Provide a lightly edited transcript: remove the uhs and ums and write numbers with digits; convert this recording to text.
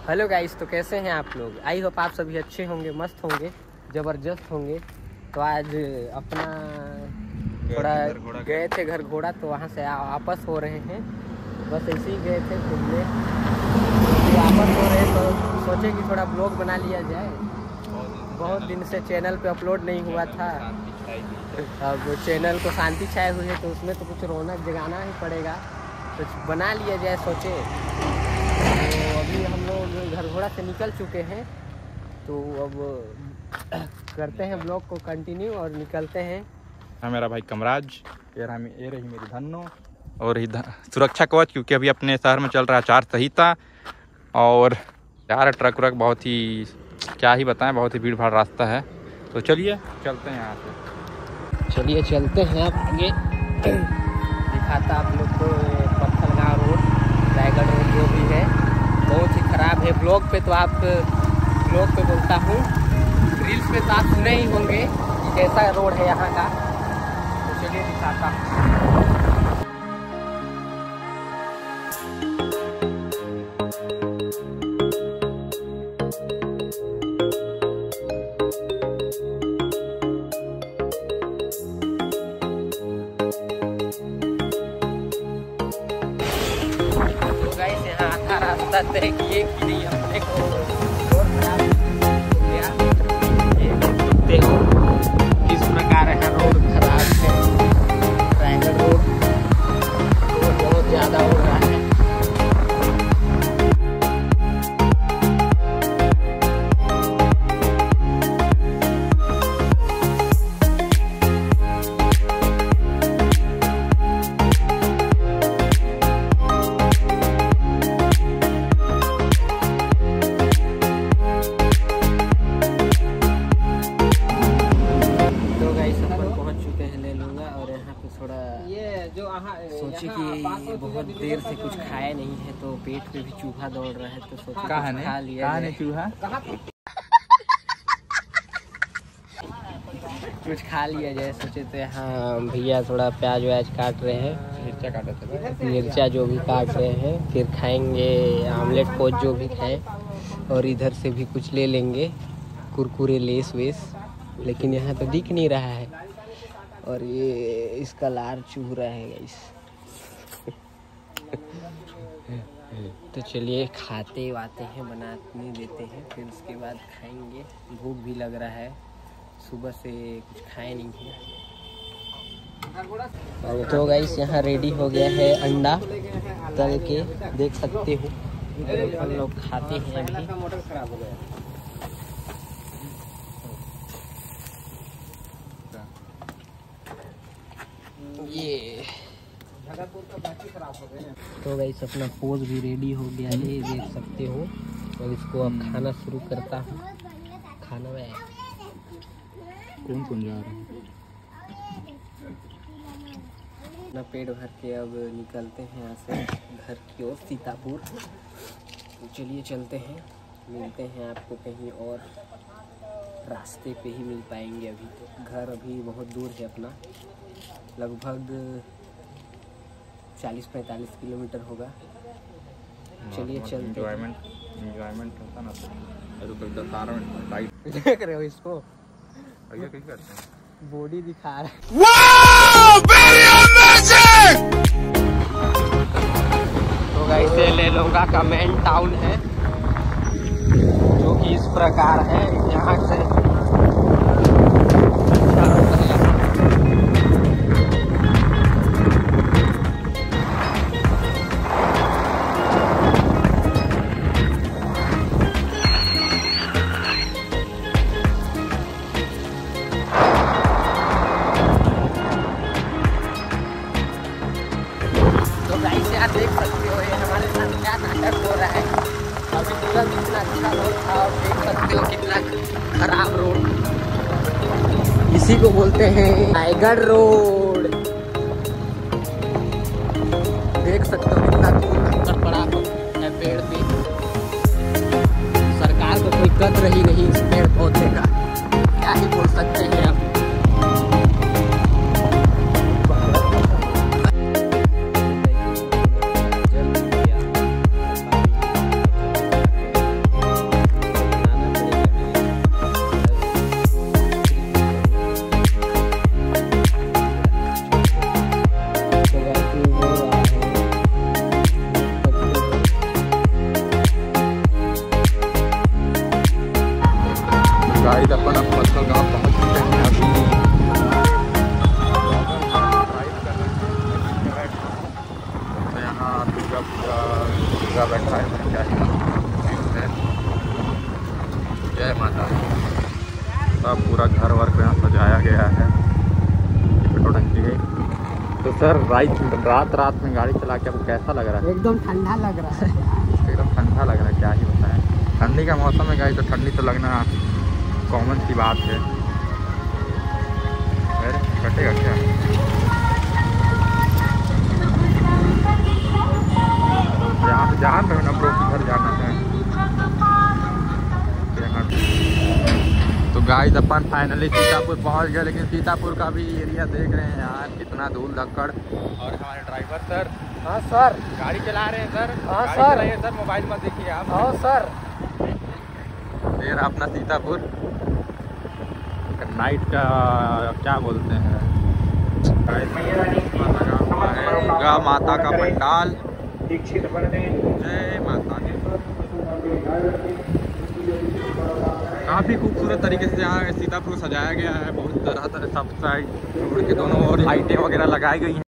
Hello guys, तो कैसे हैं आप लोग? आई होप आप सभी अच्छे होंगे, मस्त होंगे, ज़बरदस्त होंगे। तो आज अपना थोड़ा गए थे घर घोड़ा, तो वहाँ से वापस हो रहे हैं। बस ऐसे ही गए थे घूमने, वापस हो रहे तो सोचे कि थोड़ा ब्लॉग बना लिया जाए। बहुत दिन से चैनल पे अपलोड नहीं हुआ था। अब चैनल को शांति छाए हुई है, तो उसमें तो कुछ रौनक जगाना ही पड़ेगा, तो बना लिया जाए सोचे। तो अभी हम लोग घर घोड़ा से निकल चुके हैं, तो अब करते हैं ब्लॉग को कंटिन्यू और निकलते हैं। हाँ, मेरा भाई कमराज, ये रही मेरी धन्नो और सुरक्षा कवच, क्योंकि अभी अपने शहर में चल रहा है आचार संहिता। और यार ट्रक व्रक बहुत ही, क्या ही बताएं, बहुत ही भीड़ भाड़ रास्ता है। तो चलिए चलते हैं यहाँ से। चलिए चलते हैं आप आगे। दिखाता आप लोग को पत्थलगांव रोड, रायगढ़ रोड जो भी है बहुत ही ख़राब है। ब्लॉग पे तो आप ब्लॉग पे बोलता हूँ, रील्स पे तो आप सुने ही होंगे कि कैसा रोड है यहाँ का। तो चलिए दिखाता हूँ। रास्ता तय किए कि नहीं, हमने को रोड खराब हो गया। ये देखो किस प्रकार है रोड खराब है। रायगढ़ रोड बहुत ज़्यादा हो रहा है। सोचे कि बहुत देर से कुछ खाया नहीं है, तो पेट पे भी चूहा दौड़ रहा है, तो सोचे खा लिया जाए। चूहा कुछ खा लिया जाए सोचे। तो हाँ भैया थोड़ा प्याज व्याज काट रहे हैं, मिर्चा काटा था, मिर्चा जो भी काट रहे हैं। फिर खाएंगे आमलेट पोच जो भी खाएं, और इधर से भी कुछ ले लेंगे कुरकुरे लेस वेस, लेकिन यहाँ तो दिख नहीं रहा है। और ये इसका लार चूह रहा है गाइस। तो चलिए खाते वाते हैं, बनाने देते हैं, फिर उसके बाद खाएंगे। भूख भी लग रहा है, सुबह से कुछ खाए नहीं है। तो गाइस यहाँ रेडी हो गया है अंडा तल के, देख सकते हो। हम लोग खाते हैं अभी। ये तो गाइस अपना पोज भी रेडी हो गया है, देख सकते हो। और इसको अब खाना शुरू करता हूँ। खाना में कौन जा रहा है? अपना पेट भर के अब निकलते हैं यहाँ से घर की ओर, सीतापुर। तो चलिए चलते हैं, मिलते हैं आपको कहीं और रास्ते पे ही मिल पाएंगे। अभी तो घर अभी बहुत दूर है अपना, लगभग 40-45 किलोमीटर होगा। चलिए चलते हैं। एंजॉयमेंट होता ना, तो कोई 10 मिनट लाइट देख रहे हो इसको, भैया क्या करते हैं, बॉडी दिखा रहा है। तो गाइस ये लेलोंगा का मेन टाउन है, जो कि इस प्रकार है। यहाँ से देख सकते हो ये हमारे साथ क्या नाटक हो रहा है। अभी तुरंत इतना अच्छा रोड था, और देख सकते हो कितना खराब रोड। इसी को बोलते हैं रायगढ़ रोड। देख सकते हो कितना कंकड़ पड़ा है पेड़ पे। सरकार को कोई कद्र ही नहीं इस पेड़ पौधे का, क्या ही बोल सकते हैं अब। सब पूरा घर वर को यहाँ सजाया गया है पेट्रोल टंकी है। तो सर रात में गाड़ी चला के आपको कैसा लग रहा है? एकदम ठंडा लग रहा है। एकदम ठंडा लग रहा है, क्या ही बताएं। ठंडी का मौसम है गाइस, तो ठंडी तो लगना कॉमन सी बात है। अरे कटेगा क्या? यहाँ से जान रहे हो ना ब्रो, घर जाना है। तो गाइस अपन फाइनली सीतापुर पहुँच गए, लेकिन सीतापुर का भी एरिया देख रहे हैं यार, कितना धूल धक्कड़। और हमारे ड्राइवर सर, हाँ सर, गाड़ी चला रहे हैं सर। हाँ गाड़ी सर, चलाइए सर, मोबाइल मत देखिए आप। हाँ सर। ये रहा अपना सीतापुर नाइट का क्या बोलते हैं, दुर्गा माता का पंडाल। जय माता दी। काफ़ी खूबसूरत तरीके से यहाँ सीतापुर को सजाया गया है। बहुत तरह सब साइड रोड के दोनों ओर लाइटें वगैरह लगाई गई हैं।